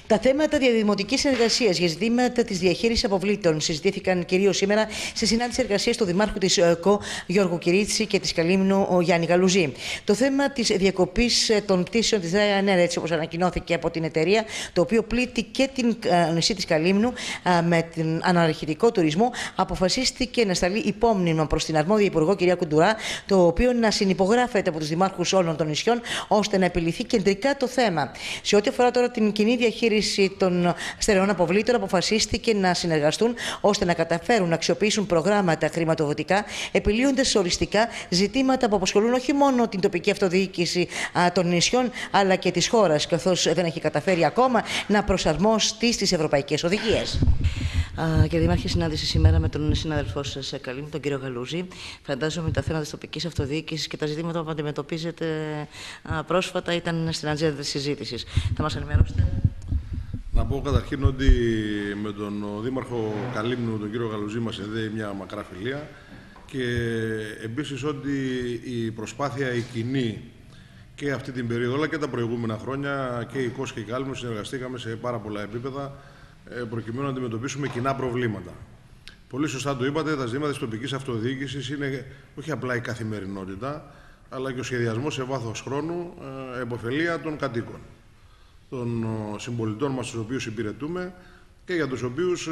Τα θέματα διαδημοτικής συνεργασίας για ζητήματα της διαχείρισης αποβλήτων συζητήθηκαν κυρίως σήμερα σε συνάντηση εργασίας του Δημάρχου της ΕΚΟ Γιώργου Κυρίτσι και της Καλύμνου Γιάννη Γαλουζή. Το θέμα της διακοπής των πτήσεων της Ryanair, έτσι όπως ανακοινώθηκε από την εταιρεία, το οποίο πλήττει και την νησί της Καλύμνου με τον αναρχητικό τουρισμό, αποφασίστηκε να σταλεί υπόμνημα προς την αρμόδια Υπουργό κυρία Κουντουρά, το οποίο να συνυπογράφεται από τους δημάρχους όλων των νησιών, ώστε να επιληθεί κεντρικά το θέμα. Σε ό,τι αφορά τώρα την κοινή διαχείριση των στερεών αποβλήτων, αποφασίστηκε να συνεργαστούν ώστε να καταφέρουν να αξιοποιήσουν προγράμματα χρηματοδοτικά, επιλύοντας οριστικά ζητήματα που απασχολούν όχι μόνο την τοπική αυτοδιοίκηση των νησιών, αλλά και της χώρας, καθώς δεν έχει καταφέρει ακόμα να προσαρμόσει στις ευρωπαϊκές οδηγίες. Κύριε Δήμαρχε, συνάντηση σήμερα με τον συνάδελφό σας, Καλύμνου, τον κύριο Γαλούζη. Φαντάζομαι τα θέματα της τοπικής αυτοδιοίκησης και τα ζητήματα που αντιμετωπίζετε πρόσφατα ήταν στην ατζέντα της συζήτησης. Θα μας ενημερώσετε? Να πω καταρχήν ότι με τον Δήμαρχο Καλύμνου, τον κύριο Γαλουζή, μας συνδέει μια μακρά φιλία και επίσης ότι η προσπάθεια η κοινή και αυτή την περίοδο, αλλά και τα προηγούμενα χρόνια, και η ΚΟΣ και η Καλύμνου συνεργαστήκαμε σε πάρα πολλά επίπεδα προκειμένου να αντιμετωπίσουμε κοινά προβλήματα. Πολύ σωστά το είπατε, τα ζητήματα της τοπικής αυτοδιοίκησης είναι όχι απλά η καθημερινότητα, αλλά και ο σχεδιασμός σε βάθος χρόνου, επωφελία των κατοίκων, των συμπολιτών μας, τους οποίους υπηρετούμε και για τους οποίους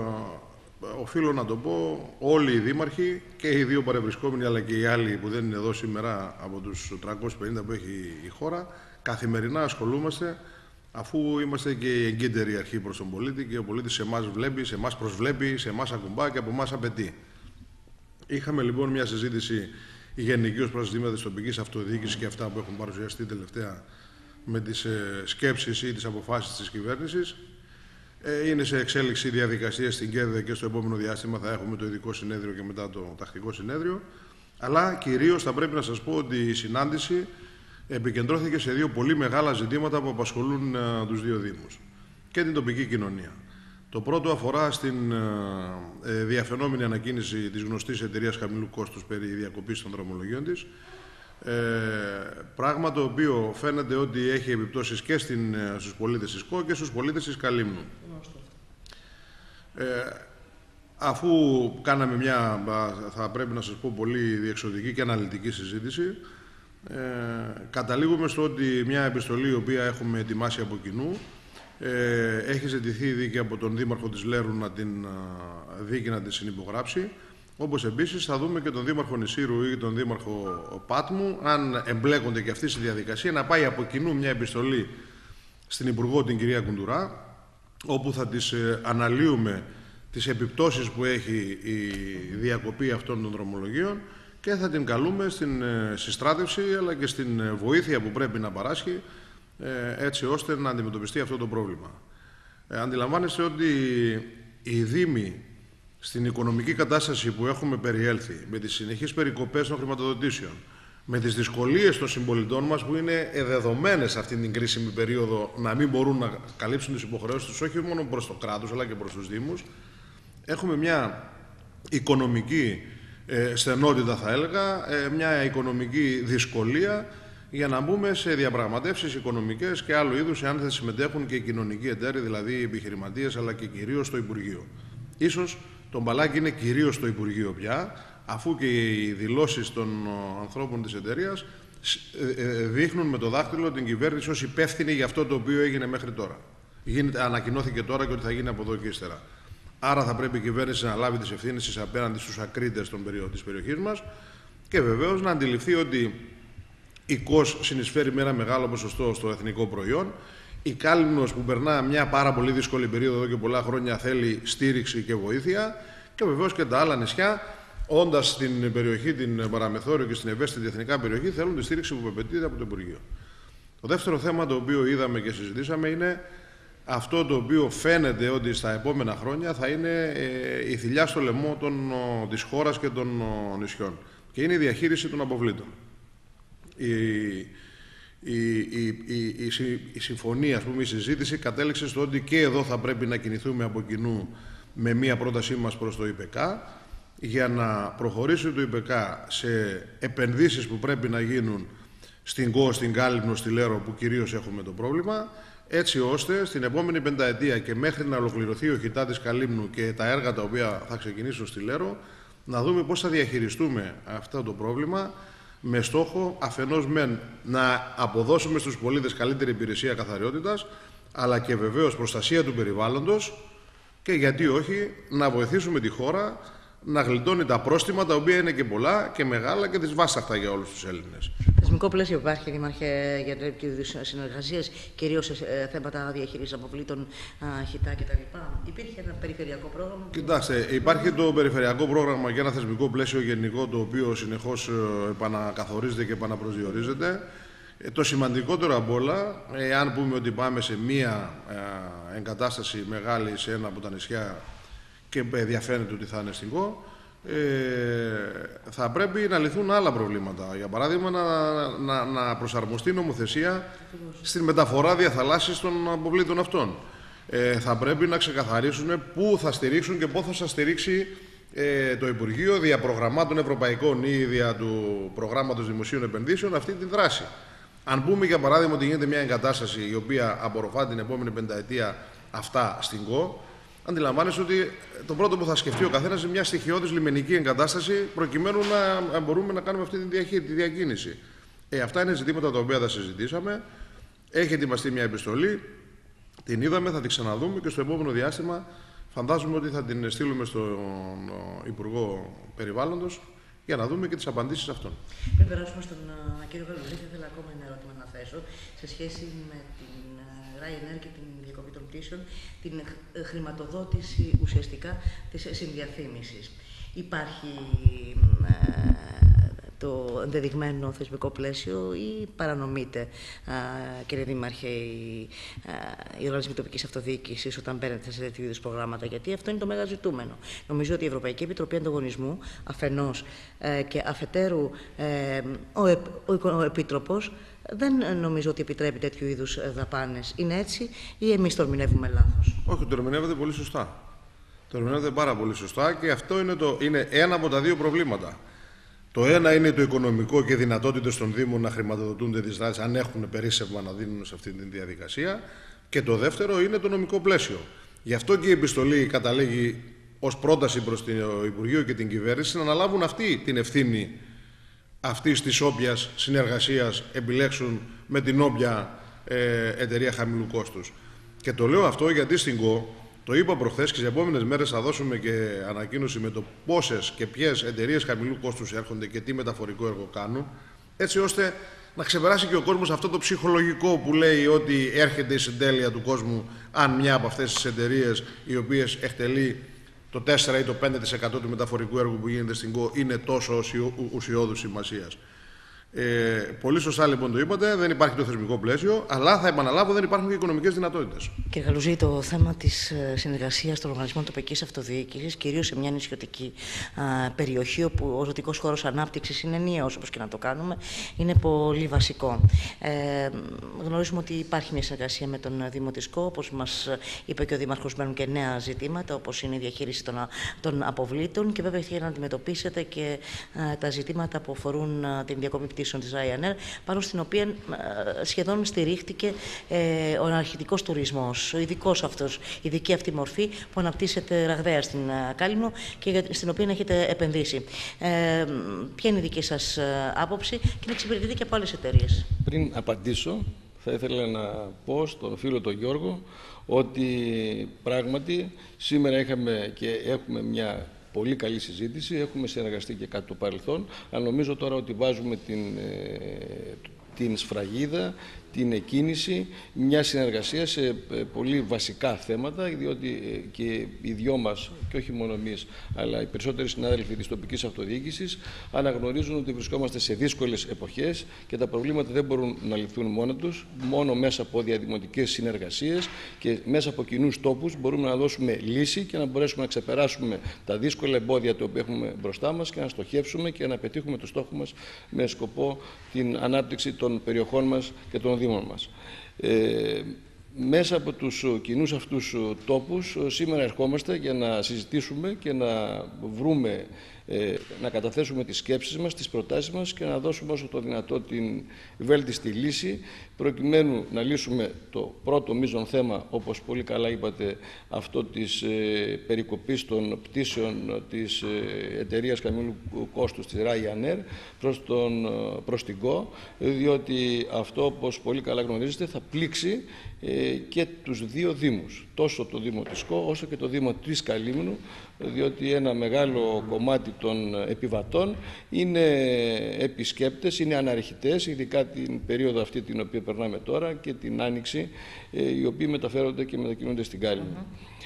οφείλω να το πω, όλοι οι δήμαρχοι και οι δύο παρευρισκόμενοι, αλλά και οι άλλοι που δεν είναι εδώ σήμερα από τους 350 που έχει η χώρα, καθημερινά ασχολούμαστε, αφού είμαστε και η εγκύτερη αρχή προς τον πολίτη και ο πολίτης σε εμάς βλέπει, σε εμάς προσβλέπει, σε εμάς ακουμπά και από εμάς απαιτεί. Είχαμε λοιπόν μια συζήτηση γενική ως προς τα ζητήματα της τοπικής αυτοδιοίκησης και αυτά που έχουν παρουσιαστεί τελευταία με τις σκέψεις ή τις αποφάσεις της κυβέρνησης. Είναι σε εξέλιξη διαδικασία στην ΚΕΔΕ και στο επόμενο διάστημα θα έχουμε το ειδικό συνέδριο και μετά το τακτικό συνέδριο. Αλλά κυρίως θα πρέπει να σας πω ότι η συνάντηση επικεντρώθηκε σε δύο πολύ μεγάλα ζητήματα που απασχολούν τους δύο Δήμους και την τοπική κοινωνία. Το πρώτο αφορά στην διαφαινόμενη ανακοίνηση της γνωστής εταιρείας χαμηλού κόστους περί διακοπής των δρομολογίων της. Πράγμα το οποίο φαίνεται ότι έχει επιπτώσεις και στους πολίτες της ΚΟ και στους πολίτες της Καλύμνου. Αφού κάναμε μια, θα πρέπει να σας πω, πολύ διεξοδική και αναλυτική συζήτηση, καταλήγουμε στο ότι μια επιστολή η οποία έχουμε ετοιμάσει από κοινού έχει ζητηθεί ήδη και από τον Δήμαρχο της Λέρου να την δει και να την συνυπογράψει. Όπως επίσης θα δούμε και τον Δήμαρχο Νησίρου ή τον Δήμαρχο Πάτμου, αν εμπλέκονται και αυτοί στη διαδικασία, να πάει από κοινού μια επιστολή στην Υπουργό, την κυρία Κουντουρά, όπου θα τις αναλύουμε τις επιπτώσεις που έχει η διακοπή αυτών των δρομολογίων και θα την καλούμε στην συστράτευση αλλά και στην βοήθεια που πρέπει να παράσχει, έτσι ώστε να αντιμετωπιστεί αυτό το πρόβλημα. Αντιλαμβάνεστε ότι οι Δήμοι, στην οικονομική κατάσταση που έχουμε περιέλθει, με τις συνεχείς περικοπές των χρηματοδοτήσεων, με τις δυσκολίες των συμπολιτών μας που είναι δεδομένες σε αυτήν την κρίσιμη περίοδο να μην μπορούν να καλύψουν τις υποχρεώσεις τους όχι μόνο προς το κράτος αλλά και προς τους Δήμους, έχουμε μια οικονομική στενότητα, θα έλεγα, μια οικονομική δυσκολία για να μπούμε σε διαπραγματεύσεις οικονομικές και άλλου είδους, εάν θα συμμετέχουν και οι κοινωνικοί εταίροι, δηλαδή οι επιχειρηματίες, αλλά και κυρίως το Υπουργείο. Ίσως το μπαλάκι είναι κυρίως στο Υπουργείο πια, αφού και οι δηλώσεις των ανθρώπων της εταιρείας δείχνουν με το δάχτυλο την κυβέρνηση ως υπεύθυνη για αυτό το οποίο έγινε μέχρι τώρα. Ανακοινώθηκε τώρα και ότι θα γίνει από εδώ και ύστερα. Άρα θα πρέπει η κυβέρνηση να λάβει τις ευθύνες της απέναντι στους ακρίτες της περιοχής μας και βεβαίως να αντιληφθεί ότι η ΚΟΣ συνεισφέρει με ένα μεγάλο ποσοστό στο εθνικό προϊόν. Η Κάλυμνος που περνά μια πάρα πολύ δύσκολη περίοδο εδώ και πολλά χρόνια θέλει στήριξη και βοήθεια και βεβαίως και τα άλλα νησιά, όντας στην περιοχή την παραμεθόριο και στην ευαίσθητη εθνικά περιοχή, θέλουν τη στήριξη που απαιτείται από το Υπουργείο. Το δεύτερο θέμα το οποίο είδαμε και συζητήσαμε είναι αυτό το οποίο φαίνεται ότι στα επόμενα χρόνια θα είναι η θηλιά στο λαιμό της χώρας και των νησιών και είναι η διαχείριση των αποβλήτων. Η συμφωνία, ας πούμε, η συζήτηση κατέληξε στο ότι και εδώ θα πρέπει να κινηθούμε από κοινού με μία πρότασή μας προς το ΙΠΕΚΑ για να προχωρήσει το ΙΠΕΚΑ σε επενδύσεις που πρέπει να γίνουν στην ΚΟ, στην Κάλυμνο, στη Λέρο που κυρίως έχουμε το πρόβλημα, έτσι ώστε στην επόμενη πενταετία και μέχρι να ολοκληρωθεί ο χιτά της Καλύμνου και τα έργα τα οποία θα ξεκινήσουν στη Λέρο, να δούμε πώς θα διαχειριστούμε αυτό το πρόβλημα, με στόχο αφενός να αποδώσουμε στους πολίτες καλύτερη υπηρεσία καθαριότητας, αλλά και βεβαίως προστασία του περιβάλλοντος και γιατί όχι να βοηθήσουμε τη χώρα να γλιτώνει τα πρόστιμα, τα οποία είναι και πολλά και μεγάλα και δυσβάσταχτα για όλους τους Έλληνες. Θεσμικό πλαίσιο υπάρχει, Δήμαρχε, για τέτοιου είδους συνεργασίες, κυρίως σε θέματα διαχείρισης αποβλήτων, χιτά κτλ. Υπήρχε ένα περιφερειακό πρόγραμμα? Κοιτάξτε, υπάρχει το περιφερειακό πρόγραμμα και ένα θεσμικό πλαίσιο γενικό, το οποίο συνεχώς επανακαθορίζεται και επαναπροσδιορίζεται. Το σημαντικότερο απ' όλα, αν πούμε ότι πάμε σε μία εγκατάσταση μεγάλη σε ένα από τα νησιά και διαφαίνεται ότι θα είναι αστικό, θα πρέπει να λυθούν άλλα προβλήματα. Για παράδειγμα, να προσαρμοστεί η νομοθεσία στην μεταφορά διαθαλάσσης των αποβλήτων αυτών. Θα πρέπει να ξεκαθαρίσουν πού θα στηρίξουν και πού θα στηρίξει το Υπουργείο δια προγραμμάτων ευρωπαϊκών ή δια του προγράμματος δημοσίων επενδύσεων αυτή τη δράση. Αν πούμε για παράδειγμα ότι γίνεται μια εγκατάσταση η οποία απορροφά την επόμενη πενταετία αυτά στην ΚΟ, αντιλαμβάνεσαι ότι το πρώτο που θα σκεφτεί ο καθένας είναι μια στοιχειώδης λιμενική εγκατάσταση, προκειμένου να μπορούμε να κάνουμε αυτή τη διακίνηση. Αυτά είναι ζητήματα τα οποία τα συζητήσαμε. Έχει ετοιμαστεί μια επιστολή, την είδαμε, θα την ξαναδούμε και στο επόμενο διάστημα φαντάζομαι ότι θα την στείλουμε στον Υπουργό Περιβάλλοντος για να δούμε και τις απαντήσεις αυτών. Πριν περάσουμε στον κύριο Γαλουζή, θα ήθελα ακόμα ένα ερώτημα να θέσω σε σχέση με την Ryanair και την διακοπή των πτήσεων, την χρηματοδότηση ουσιαστικά της συνδιαφήμισης. Υπάρχει το ενδεδειγμένο θεσμικό πλαίσιο ή παρανομείται, κύριε Δήμαρχε, οι οργανισμοί τοπικής αυτοδιοίκησης όταν μπαίνετε σε τέτοιου είδους προγράμματα? Γιατί αυτό είναι το μέγα ζητούμενο. Νομίζω ότι η Ευρωπαϊκή Επιτροπή Ανταγωνισμού αφενός και αφετέρου ο Επίτροπος δεν νομίζω ότι επιτρέπει τέτοιου είδους δαπάνες. Είναι έτσι ή εμείς το ερμηνεύουμε λάθος? Όχι, το ερμηνεύετε πολύ σωστά. Το ερμηνεύετε πάρα πολύ σωστά και αυτό είναι ένα από τα δύο προβλήματα. Το ένα είναι το οικονομικό και δυνατότητες των Δήμων να χρηματοδοτούνται τις δράσεις, αν έχουν περίσσευμα να δίνουν σε αυτή τη διαδικασία. Και το δεύτερο είναι το νομικό πλαίσιο. Γι' αυτό και η επιστολή καταλήγει ως πρόταση προς το Υπουργείο και την κυβέρνηση να αναλάβουν αυτή την ευθύνη αυτής της όποιας συνεργασίας επιλέξουν με την όποια εταιρεία χαμηλού κόστους. Και το λέω αυτό γιατί στην ΚΟ, το είπα προχθές και τις επόμενες μέρες θα δώσουμε και ανακοίνωση με το πόσες και ποιες εταιρείες χαμηλού κόστους έρχονται και τι μεταφορικό έργο κάνουν, έτσι ώστε να ξεπεράσει και ο κόσμος αυτό το ψυχολογικό που λέει ότι έρχεται η συντέλεια του κόσμου αν μια από αυτές τις εταιρείες, οι οποίες εκτελεί το 4 ή το 5% του μεταφορικού έργου που γίνεται στην ΚΟ, είναι τόσο ουσιώδους σημασίας. Πολύ σωστά λοιπόν το είπατε, δεν υπάρχει το θεσμικό πλαίσιο, αλλά θα επαναλάβω δεν υπάρχουν και οικονομικές δυνατότητες. Κύριε Γαλουζή, το θέμα της συνεργασίας των οργανισμών τοπικής αυτοδιοίκησης, κυρίως σε μια νησιωτική περιοχή όπου ο ζωτικός χώρος ανάπτυξης είναι ενιαίος, όπως και να το κάνουμε, είναι πολύ βασικό. Γνωρίζουμε ότι υπάρχει μια συνεργασία με τον Δήμο της ΚΟ, όπως μας είπε και ο Δήμαρχος, μένουν και νέα ζητήματα, όπως είναι η διαχείριση των αποβλήτων και βέβαια για να αντιμετωπίσετε και τα ζητήματα που αφορούν την διακοπή πτήσεων της Ryanair, πάνω στην οποία σχεδόν στηρίχτηκε ο αναρχητικός τουρισμός, ο ειδικός αυτός, η ειδική αυτή μορφή που αναπτύσσεται ραγδαία στην Κάλυμνο και στην οποία έχετε επενδύσει. Ποια είναι η δική σας άποψη και να εξυπηρετείτε και από άλλες εταιρείες? Πριν απαντήσω, θα ήθελα να πω στον φίλο τον Γιώργο ότι πράγματι σήμερα είχαμε και έχουμε μια πολύ καλή συζήτηση, έχουμε συνεργαστεί και κατά το παρελθόν, αλλά νομίζω τώρα ότι βάζουμε την σφραγίδα, την εκκίνηση, μια συνεργασία σε πολύ βασικά θέματα, διότι και οι δυο μας, και όχι μόνο εμείς, αλλά οι περισσότεροι συνάδελφοι της τοπικής αυτοδιοίκησης αναγνωρίζουν ότι βρισκόμαστε σε δύσκολες εποχές και τα προβλήματα δεν μπορούν να λυθούν μόνα τους, μόνο μέσα από διαδημοτικές συνεργασίες και μέσα από κοινούς τόπους μπορούμε να δώσουμε λύση και να μπορέσουμε να ξεπεράσουμε τα δύσκολα εμπόδια τα οποία έχουμε μπροστά μας και να στοχεύσουμε και να πετύχουμε το στόχο μας με σκοπό την ανάπτυξη των περιοχών μας και των Δήμων μας. Μέσα από τους κοινούς αυτούς τόπους σήμερα ερχόμαστε για να συζητήσουμε και να βρούμε να καταθέσουμε τις σκέψεις μας, τις προτάσεις μας και να δώσουμε όσο το δυνατό την βέλτιστη λύση, προκειμένου να λύσουμε το πρώτο μείζον θέμα, όπως πολύ καλά είπατε, αυτό της περικοπής των πτήσεων της εταιρείας χαμηλού κόστους της Ryanair προς την Go, διότι αυτό, όπως πολύ καλά γνωρίζετε, θα πλήξει και τους δύο δήμους, τόσο το Δήμο της Κο όσο και το Δήμο της Καλύμνου, διότι ένα μεγάλο κομμάτι των επιβατών είναι επισκέπτες, είναι αναρχητές, ειδικά την περίοδο αυτή την οποία περνάμε τώρα και την Άνοιξη, οι οποίοι μεταφέρονται και μετακινούνται στην Κάλυμνο.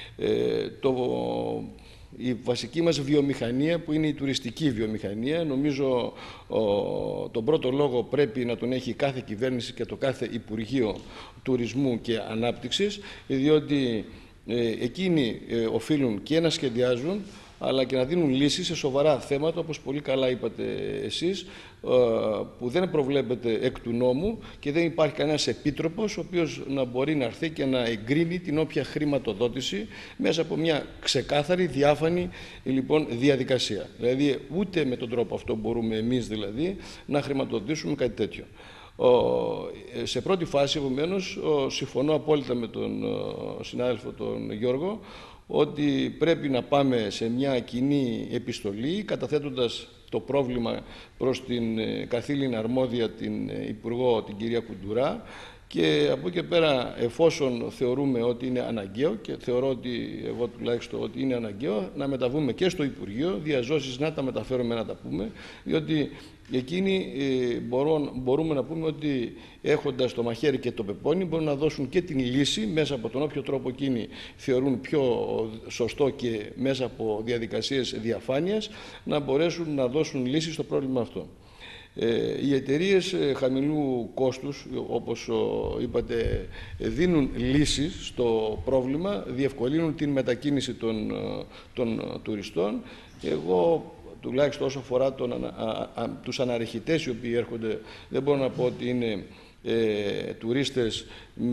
Η βασική μας βιομηχανία, που είναι η τουριστική βιομηχανία, νομίζω τον πρώτο λόγο πρέπει να τον έχει κάθε κυβέρνηση και το κάθε Υπουργείο Τουρισμού και Ανάπτυξης, διότι εκείνοι οφείλουν και να σχεδιάζουν αλλά και να δίνουν λύσεις σε σοβαρά θέματα, όπως πολύ καλά είπατε εσείς, που δεν προβλέπεται εκ του νόμου και δεν υπάρχει κανένας επίτροπος ο οποίος να μπορεί να έρθει και να εγκρίνει την όποια χρηματοδότηση μέσα από μια ξεκάθαρη, διάφανη λοιπόν διαδικασία. Δηλαδή ούτε με τον τρόπο αυτό μπορούμε εμείς δηλαδή να χρηματοδοτήσουμε κάτι τέτοιο. Σε πρώτη φάση, επομένως, συμφωνώ απόλυτα με τον συνάδελφο τον Γιώργο, ότι πρέπει να πάμε σε μια κοινή επιστολή, καταθέτοντας το πρόβλημα προς την καθήλυνα αρμόδια, την Υπουργό, την κυρία Κουντουρά, και από εκεί και πέρα, εφόσον θεωρούμε ότι είναι αναγκαίο, και θεωρώ ότι εγώ τουλάχιστον ότι είναι αναγκαίο, να μεταβούμε και στο Υπουργείο, διαζώσεις να τα μεταφέρουμε, να τα πούμε, διότι εκείνοι μπορούμε να πούμε ότι έχοντας το μαχαίρι και το πεπόνι μπορούν να δώσουν και την λύση μέσα από τον όποιο τρόπο εκείνοι θεωρούν πιο σωστό και μέσα από διαδικασίες διαφάνειας να μπορέσουν να δώσουν λύση στο πρόβλημα αυτό. Οι εταιρείες χαμηλού κόστους, όπως είπατε, δίνουν λύσεις στο πρόβλημα, διευκολύνουν την μετακίνηση των τουριστών. Εγώ, τουλάχιστον όσο αφορά τους αναρχητές οι οποίοι έρχονται, δεν μπορώ να πω ότι είναι τουρίστες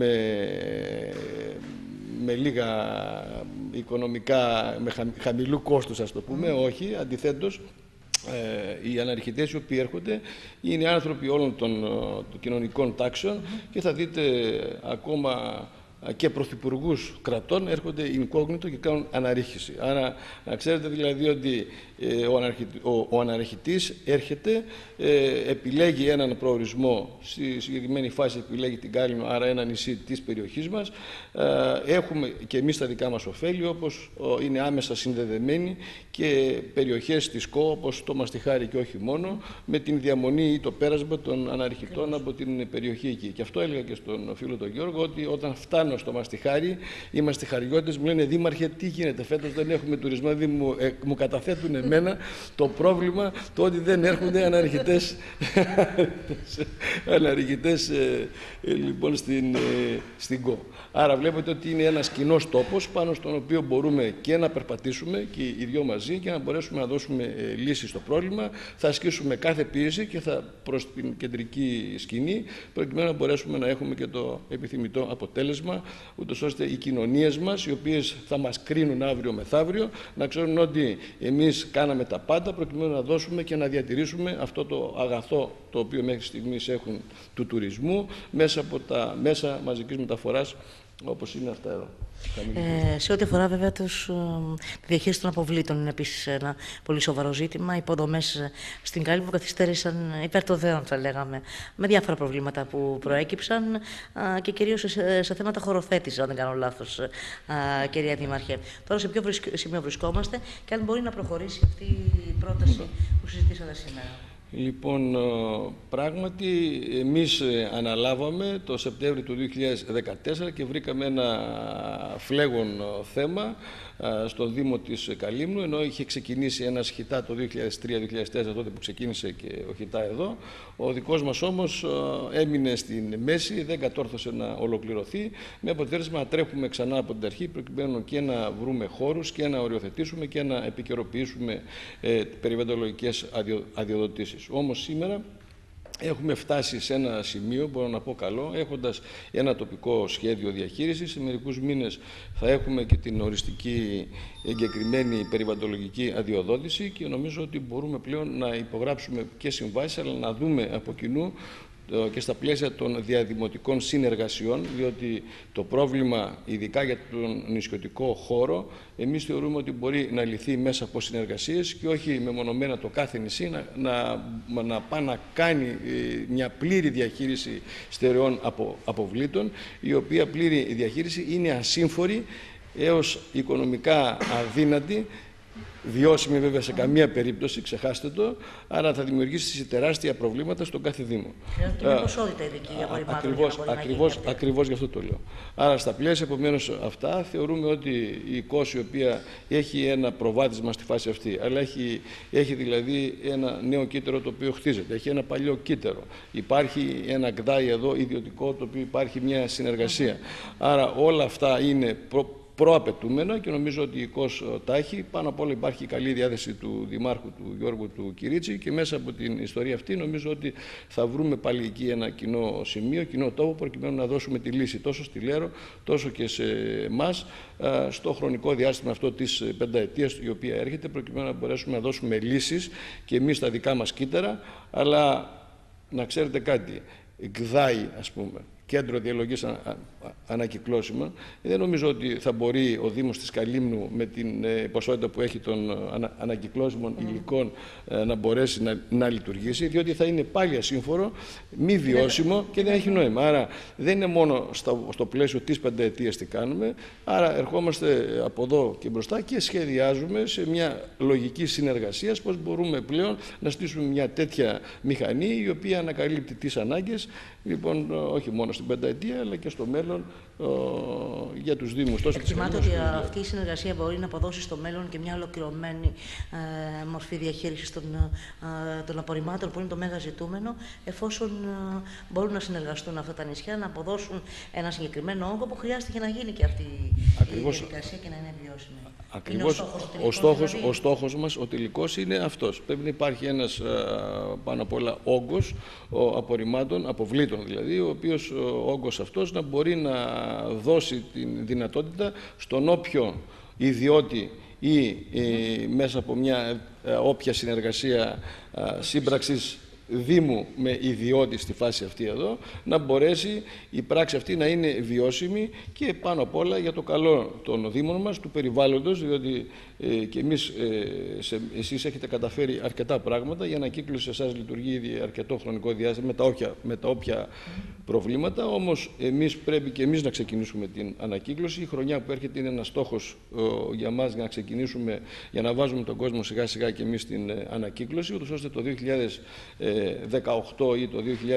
με λίγα οικονομικά, με χαμηλού κόστους, ας το πούμε, όχι, αντιθέτως. Οι αναρχητές οι οποίοι έρχονται είναι άνθρωποι όλων των κοινωνικών τάξεων και θα δείτε ακόμα και πρωθυπουργούς κρατών έρχονται incognito και κάνουν αναρρίχηση. Άρα να ξέρετε δηλαδή ότι ο αναρχητής έρχεται, επιλέγει έναν προορισμό, στη συγκεκριμένη φάση επιλέγει την Κάλυμνο, άρα ένα νησί της περιοχής μας. Έχουμε και εμείς τα δικά μας ωφέλη, όπως είναι άμεσα συνδεδεμένοι και περιοχές της ΚΟ, όπως το Μαστιχάρι και όχι μόνο, με την διαμονή ή το πέρασμα των αναρχητών από την περιοχή εκεί. Και αυτό έλεγα και στον φίλο τον Γιώργο, ότι όταν φτάνω στο Μαστιχάρι, οι μαστιχαριώτες μου λένε: Δήμαρχε, τι γίνεται φέτος, δεν έχουμε τουρισμό? Μου καταθέτουν εμένα το πρόβλημα το ότι δεν έρχονται αναρχητές λοιπόν στην ΚΟ. Άρα βλέπετε ότι είναι ένας κοινός τόπος πάνω στον οποίο μπορούμε και να περπατήσουμε και οι δυο μαζί και να μπορέσουμε να δώσουμε λύση στο πρόβλημα. Θα ασκήσουμε κάθε πίεση και θα προς την κεντρική σκηνή, προκειμένου να μπορέσουμε να έχουμε και το επιθυμητό αποτέλεσμα, ούτως ώστε οι κοινωνίες μας, οι οποίες θα μας κρίνουν αύριο μεθαύριο, να ξέρουν ότι εμείς κάναμε τα πάντα προκειμένου να δώσουμε και να διατηρήσουμε αυτό το αγαθό το οποίο μέχρι στιγμής έχουν του τουρισμού μέσα από τα μέσα μαζικής μεταφοράς, όπως είναι αυτά εδώ. Σε ό,τι αφορά βέβαια τη διαχείριση των αποβλήτων, είναι επίσης ένα πολύ σοβαρό ζήτημα. Οι υποδομές στην Κάλυμνο καθυστέρησαν υπέρ των δέων, θα λέγαμε, με διάφορα προβλήματα που προέκυψαν και κυρίως σε θέματα χωροθέτησης, αν δεν κάνω λάθος, κυρία Δήμαρχε. Τώρα σε ποιο σημείο βρισκόμαστε και αν μπορεί να προχωρήσει αυτή η πρόταση που συζητήσατε σήμερα? Λοιπόν, πράγματι εμείς αναλάβαμε το Σεπτέμβριο του 2014 και βρήκαμε ένα φλέγον θέμα στον Δήμο της Καλύμνου, ενώ είχε ξεκινήσει ένα ΧΙΤΑ το 2003-2004, τότε που ξεκίνησε και ο ΧΙΤΑ εδώ. Ο δικός μας όμως έμεινε στην μέση, δεν κατόρθωσε να ολοκληρωθεί, με αποτέλεσμα να τρέχουμε ξανά από την αρχή προκειμένου και να βρούμε χώρους και να οριοθετήσουμε και να επικαιροποιήσουμε περιβαλλοντολογικές αδειοδοτήσεις. Όμως σήμερα έχουμε φτάσει σε ένα σημείο, μπορώ να πω καλό, έχοντας ένα τοπικό σχέδιο διαχείρισης. Σε μερικούς μήνες θα έχουμε και την οριστική εγκεκριμένη περιβαλλοντολογική αδειοδότηση και νομίζω ότι μπορούμε πλέον να υπογράψουμε και συμβάσεις, αλλά να δούμε από κοινού και στα πλαίσια των διαδημοτικών συνεργασιών, διότι το πρόβλημα, ειδικά για τον νησιωτικό χώρο, εμείς θεωρούμε ότι μπορεί να λυθεί μέσα από συνεργασίες και όχι μεμονωμένα το κάθε νησί να πάει να κάνει μια πλήρη διαχείριση στερεών αποβλήτων, η οποία πλήρη διαχείριση είναι ασύμφορη έως οικονομικά αδύνατη, βιώσιμη βέβαια σε καμία περίπτωση, ξεχάστε το, άρα θα δημιουργήσει τεράστια προβλήματα στον κάθε Δήμο. Χρειάζεται μια ποσότητα ειδική για απορριμμάτων. Ακριβώς γι' αυτό το λέω. Άρα στα πλαίσια επομένως αυτά θεωρούμε ότι η Κος, η οποία έχει ένα προβάδισμα στη φάση αυτή, αλλά έχει δηλαδή ένα νέο κύτταρο το οποίο χτίζεται, έχει ένα παλιό κύτταρο, υπάρχει ένα γκδάι εδώ ιδιωτικό το οποίο υπάρχει μια συνεργασία. Άρα όλα αυτά είναι προαπαιτούμενα και νομίζω ότι η Κος τα έχει. Πάνω απ' όλα υπάρχει καλή διάθεση του Δημάρχου του Γιώργου του Κυρίτσι και μέσα από την ιστορία αυτή νομίζω ότι θα βρούμε πάλι εκεί ένα κοινό σημείο, κοινό τόπο, προκειμένου να δώσουμε τη λύση τόσο στη Λέρο τόσο και σε εμάς στο χρονικό διάστημα αυτό της πενταετίας η οποία έρχεται, προκειμένου να μπορέσουμε να δώσουμε λύσεις και εμείς τα δικά μας κύτταρα, αλλά να ξέρετε κάτι, γκδάι ας πούμε, κέντρο διαλογής ανακυκλώσιμων, δεν νομίζω ότι θα μπορεί ο Δήμος της Καλύμνου με την ποσότητα που έχει των ανακυκλώσιμων υλικών να μπορέσει να λειτουργήσει, διότι θα είναι πάλι ασύμφορο, μη βιώσιμο και δεν έχει νόημα. Άρα δεν είναι μόνο στο πλαίσιο της πενταετίας τι κάνουμε, άρα ερχόμαστε από εδώ και μπροστά και σχεδιάζουμε σε μια λογική συνεργασία πώς μπορούμε πλέον να στήσουμε μια τέτοια μηχανή η οποία ανακαλύπτει τις ανάγκες, λοιπόν, όχι μόνο στην πενταετία αλλά και στο μέλλον για τους Δήμους. Εκτιμάται ότι αυτή η συνεργασία μπορεί να αποδώσει στο μέλλον και μια ολοκληρωμένη μορφή διαχείρισης των απορριμμάτων που είναι το μέγα ζητούμενο, εφόσον μπορούν να συνεργαστούν αυτά τα νησιά, να αποδώσουν ένα συγκεκριμένο όγκο που χρειάστηκε να γίνει και αυτή η διαδικασία και να είναι βιώσιμη. Ακριβώς. Ο στόχος μας, ο τελικός, είναι αυτός. Πρέπει να υπάρχει ένας πάνω απ' όλα όγκος απορριμμάτων, αποβλήτων δηλαδή, ο οποίος ο όγκος αυτός να μπορεί να δώσει τη δυνατότητα στον όποιο ιδιώτη ή μέσα από μια όποια συνεργασία σύμπραξης Δήμου με ιδιώτη στη φάση αυτή εδώ, να μπορέσει η πράξη αυτή να είναι βιώσιμη και πάνω απ' όλα για το καλό των Δήμων μας, του περιβάλλοντος, διότι και εμείς, εσείς έχετε καταφέρει αρκετά πράγματα, η ανακύκλωση σε εσάς λειτουργεί ήδη αρκετό χρονικό διάστημα με τα όποια προβλήματα, όμως εμείς πρέπει και εμείς να ξεκινήσουμε την ανακύκλωση. Η χρονιά που έρχεται είναι ένας στόχος για μας για να ξεκινήσουμε, για να βάζουμε τον κόσμο σιγά σιγά και εμείς στην ανακύκλωση, ούτως ώστε το 2018 ή το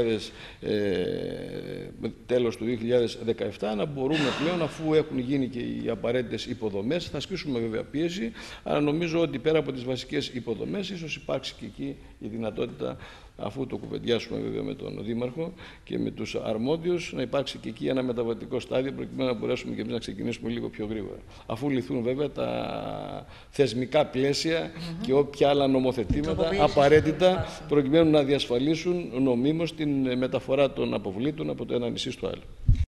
τέλος του 2017 να μπορούμε πλέον, αφού έχουν γίνει και οι απαραίτητες υποδομές, θα ασκήσουμε βέβαια πίεση, αλλά νομίζω ότι πέρα από τις βασικές υποδομές ίσως υπάρξει και εκεί η δυνατότητα, αφού το κουβεντιάσουμε βέβαια με τον Δήμαρχο και με τους αρμόδιους, να υπάρξει και εκεί ένα μεταβατικό στάδιο προκειμένου να μπορέσουμε και εμείς να ξεκινήσουμε λίγο πιο γρήγορα. Αφού λυθούν βέβαια τα θεσμικά πλαίσια και όποια άλλα νομοθετήματα απαραίτητα προκειμένου να διασφαλίσουν νομίμως την μεταφορά των αποβλήτων από το ένα νησί στο άλλο.